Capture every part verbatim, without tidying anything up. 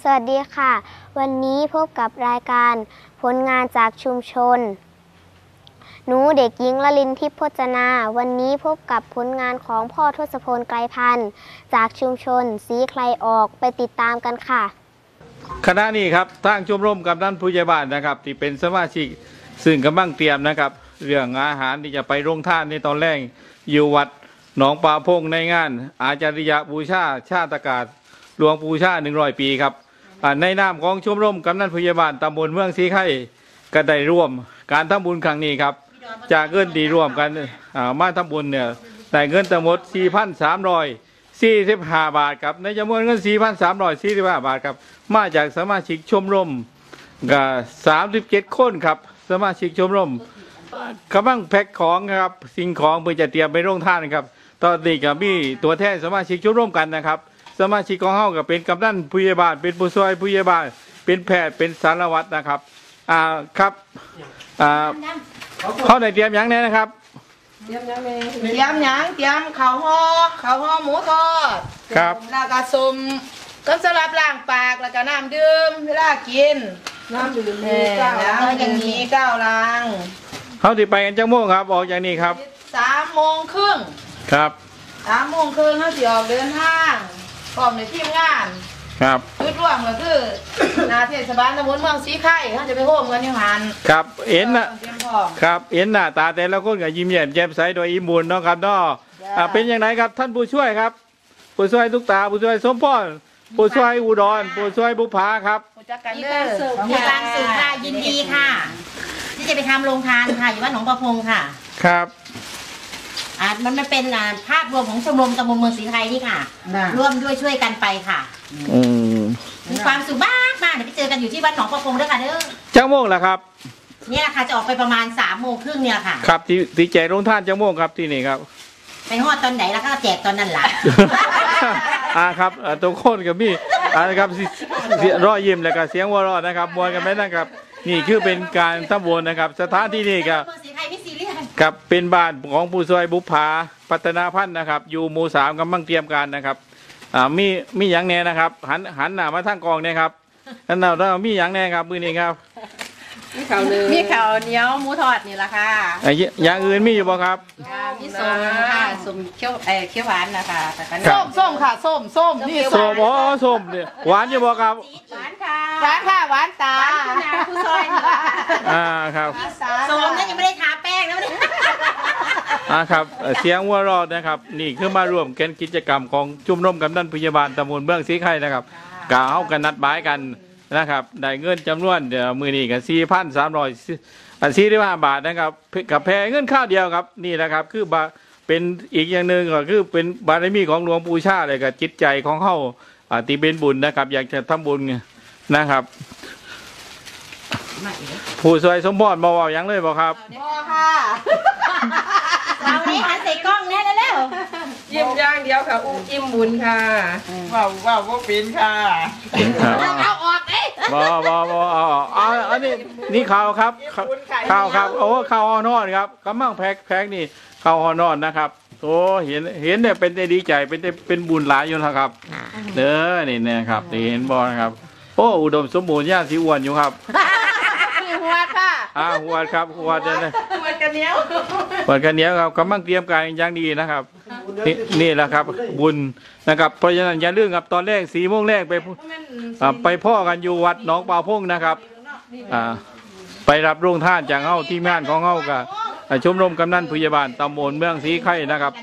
สวัสดีค่ะวันนี้พบกับรายการผลงานจากชุมชนหนูเด็กหญิงลลินทิพย์พจนาวันนี้พบกับผลงานของพ่อทศพลไกรพันธ์จากชุมชนสีใครออกไปติดตามกันค่ะคณะนี้ครับทางชมรมกำนันผู้ใหญ่บ้านนะครับที่เป็นสมาชิกซึ่งกำลังเตรียมนะครับเรื่องอาหารที่จะไปโรงทานในตอนแรกอยู่วัดหนองปลาพงในงานอาจาริยบูชาชาติกาศหลวงปู่ชาหนึ่งร้อยปีครับในนามของชมรมกำนันผู้ใหญ่บ้านตำบลเมืองสีไข่ก็ได้ร่วมการทำบุญครั้งนี้ครับจากเงินดีร่วมกันมาทำบุญเนี่ยได้เงินทั้งหมด สี่พันสามร้อยสี่สิบห้า บาทครับในจำนวนเงิน สี่พันสามร้อยสี่สิบห้า บาทครับมาจากสมาชิกชมรมก็สามสิบเจ็ดคนครับสมาชิกชมรมกำลังแพ็คของครับสิ่งของเพื่อจะเตรียมไปโรงทานครับตอนนี้ก็มีตัวแทนสมาชิกชมรมกันนะครับสมาชิกของเฮาก็เป็นกำนันผู้ใหญ่บ้านเป็นผู้ช่วยผู้ใหญ่บ้านเป็นแพทย์เป็นสารวัตรนะครับอ่าครับอ่าเขาได้เตรียมอย่างแน่นะครับเตรียมยังเตรียมยังเตรียมข้าวห่อข้าวห่อหมูทอดครับแล้วก็ส้มก็สำหรับล้างปากแล้วก็น้ำดื่มเวลากินน้ำดื่มมีเก้าล้างอย่างนี้เก้าล้างเขาติไปกันจังโมงครับออกจากนี้ครับสามโมงครึ่งครับสามโมงครึ่งเขาจะออกเดินทางพร้อมในทีมงานครับจุดร่วมก็คือนาเทศบาลตำบลเมืองสีไข่เขาจะไปโฮมกันที่หันครับเอ็นนะครับเอ็นหน้าตาแต่ละคนก็ยิ้มแย้มแจ่มใสโดยอิ่มบุญเนาะครับเนาะเป็นอย่างไรครับท่านผู้ช่วยครับผู้ช่วยทุกตาผู้ช่วยสมพรผู้ช่วยอุดรผู้ช่วยบุพาครับจักกันเด้อมีการสืบค่ะยินดีค่ะที่จะไปทำโรงทานค่ะอยู่บ้านหนองประพงค่ะครับอ่ามันไม่เป็นภาพรวมของชมรมตำบลเมืองศรีไทยนี่ค่ะร่วมด้วยช่วยกันไปค่ะอืมมีความสุขมากมากเดี๋ยวไปเจอกันอยู่ที่วัดหนองประพงด้วยค่ะเด้อจังโมงล่ะครับเนี่ยค่ะจะออกไปประมาณสามโมงครึ่งเนี่ยค่ะครับที่ที่แจกโรงทานจังโมงครับที่นี่ครับไปฮอดตอนไหนแล้วก็แจกตอนนั้นแหละอ่าครับตัวโค่นกับพี่อ่าครับรอยยิ้มแล้วก็เสียงวัวรอนะครับมวนกันไหมนะครับนี่คือเป็นการทำบุญนะครับสถานที่นี่ครับกับเป็นบ้านของผู้ช่วยบุพาพัฒนาพันธ์นะครับอยู่หมู่สามกำลังเตรียมการนะครับอ่ามีมีอย่างแน่นะครับหันหันหน้ามาทางกองเนี่ยครับนั่นเราเรามีอย่างแน่ครับมือนี้ครับมีข้าวมีข้าวเหนียวหมูทอดนี่แหละค่ะอย่างอื่นมีอยู่บ่ครับมีส้มค่ะส้มเขียวเอ่อเขียวหวานนะคะแต่ก็ส้มส้มค่ะส้มส้มนี่ส้มอ๋อส้มเนี่ยหวานอยู่บ่ครับหวานค่ะหวานค่ะหวานตาผู้ซอยนี่อ่าครับส้มนั่นยังไม่ได้ทาแป้งนะไม่ได้อ่าครับเสียงวัวรอดนะครับนี่คือมาร่วมกันกิจกรรมของชุมนุมกำนันผู้ใหญ่บ้านตำบลเมืองสีไข่นะครับกล่าวกันนัดหมายกันนะครับได้เงินจำนวนเดี๋ยวมือนี้กันสี่พันสามร้อยสี่สิบห้าบาทนะครับกับแพงเงินข้าวเดียวครับนี่นะครับคือบาเป็นอีกอย่างหนึ่งก็คือเป็นบารมีของหลวงปู่ชาเลยกับจิตใจของเขาตีเป็นบุญนะครับอยากจะทำบุญนะครับผู้ช่วยสมพรมาว่าอย่างเลยบอกครับค่ะเรานี่หันใส่กล้องแน่แล้วยิ้มย่างเดียวค่ะอุ้มอิ่มบุญค่ะว้าวว้าวว่าเป็นค่ะเอาออกเอ้ยบอบอบออ๋ออันนี้นี่ข่าวครับข่าวครับโอ้ข่าวฮอนอนครับกำลังแพ็คแพ็คนี่ข่าวฮอนอนนะครับโอ้เห็นเห็นเนี่ยเป็นดีใจเป็นเป็นบุญหลายอยู่นะครับเด้อนี่นะครับเห็นบอนะครับโอ้อุดมสมบูรณ์ย่านสีอ้วนอยู่ครับหัวค่ะอ่าหัวครับหัวเด่นหัวกันเหนียวหัวกันเหนียวครับกำลังเตรียมการอย่างดีนะครับนี่นี่แหละครับบุญนะครับเพราะฉะนั้นอย่าลืมครับตอนแรกสี่โมงแรกไปไปพ่อกันอยู่วัดหนองปลาพงนะครับอ่าไปรับโรงทานจากเฮาที่งานของเฮากับชมรมกำนันผู้ใหญ่บ้านตำบลเมืองสีไข่นะครับ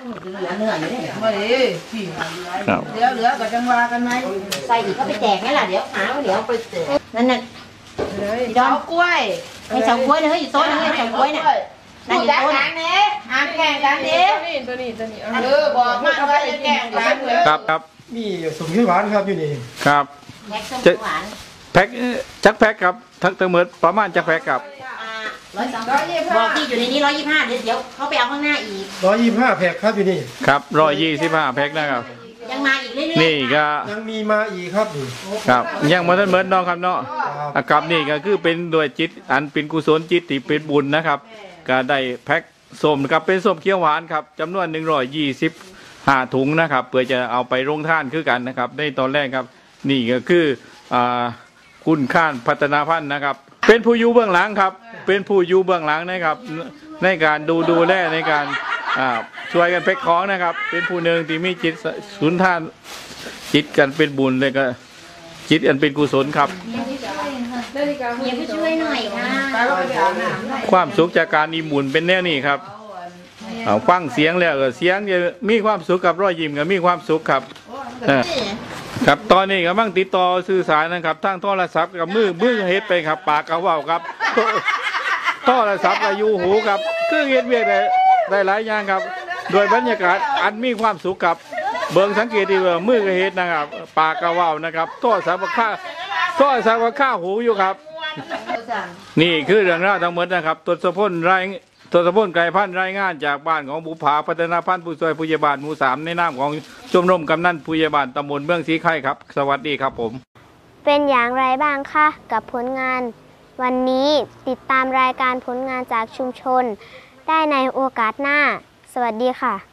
เหลือเหลือก็จังว่ากันไหมใส่อีกก็ไปแจกไหมล่ะเดี๋ยวหาเดี๋ยวไปแจกนั่นน่ะเฉากล้วยให้เฉากล้วยเลยโซ่เลยเฉากล้วยเนี่ยนั่นอยู่ต้นนี้ห้ามแข่งกันดิตัวนี้ตัวนี้ตัวนี้เออบอกมาว่าจะแข่งกันเลยครับครับมีส้มเขียวหวานครับอยู่นี่ครับแพ็คส้มเขียวหวานแพ็คจักแพ็คครับทั้งทั้งหมดประมาณจักแพ็คครับร้อยสองบอกที่อยู่ในนี้ร้อยยี่สิบห้าเดี๋ยวเดี๋ยวเขาไปเอาข้างหน้าอีกร้อยยี่สิบห้าแพ็คครับอยู่นี่ครับร้อยยี่สิบห้าแพ็คนะครับยังมาอีกเรื่อยๆนี่ก็ยังมีมาอีกครับนี่ครับยังมาท่านเหมือนน้องครับเนาะกับนี่ก็คือเป็นโดยจิตอันเป็นกุศลจิตที่เป็นบุญนะครับก็ได้แพ็คส้มครับเป็นส้มเขียวหวานครับจำนวนหนึ่งร้อยยี่สิบห้าถุงนะครับเพื่อจะเอาไปโรงทานคือกันนะครับในตอนแรกครับนี่ก็คืออ่าคุณข้านพัฒนาพันธ์นะครับ เป็นผู้อยู่เบื้องหลังครับ เป็นผู้อยู่เบื้องหลังนะครับ ในการดูดูแลในการอ่าช่วยกันเพ็กของนะครับ เป็นผู้หนึ่งที่มีจิตสุนทานจิตกันเป็นบุญเลยก็จิตอันเป็นกุศลครับอย่าไปช่วยหน่อยค่ะไปเราไปอาบน้ำได้ความสุขจากการอิ่มบุญเป็นแน่นี่ครับเอาฟังเสียงแล้วก็เสียงจะมีความสุขกับรอยยิ้มก็มีความสุขครับเออครับตอนนี้กำลังติดต่อสื่อสารนะครับทางโทรศัพท์กับมือมือเฮ็ดไปครับ ปากกระว่าวครับโทรศัพท์กับยูหูครับคือเฮ็ดเวียกได้ได้หลายอย่างครับ โดยบรรยากาศอันมีความสุขครับเบิ่งสังเกตดีว่ามือก็เฮ็ดนะครับ ปากกระว่าวนะครับโทรศัพท์กับข้าโทรศัพท์กับข้าหูอยู่ครับ นี่คือเรื่องราวทั้งหมดนะครับทศพลรายทศพลไกรพันธ์รายงานจากบ้านของบุภาพัฒนาพันธ์ผู้ช่วยผู้ใหญ่บ้านหมู่สามในนามของชมรมกำนันผู้ใหญ่บ้านตำบลเมืองสีไข่ครับสวัสดีครับผมเป็นอย่างไรบ้างคะกับผลงาน วันนี้ติดตามรายการผลงานจากชุมชน ได้ในโอกาสหน้า สวัสดีค่ะ